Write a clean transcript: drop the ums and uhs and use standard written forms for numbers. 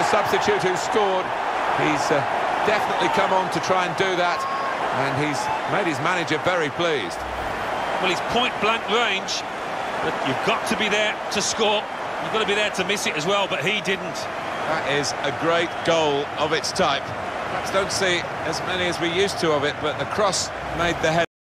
the substitute who scored. He's definitely come on to try and do that, and he's made his manager very pleased. Well, he's point-blank range, but you've got to be there to score. You've got to be there to miss it as well, but he didn't. That is a great goal of its type. Perhaps don't see as many as we used to of it, but the cross made the head.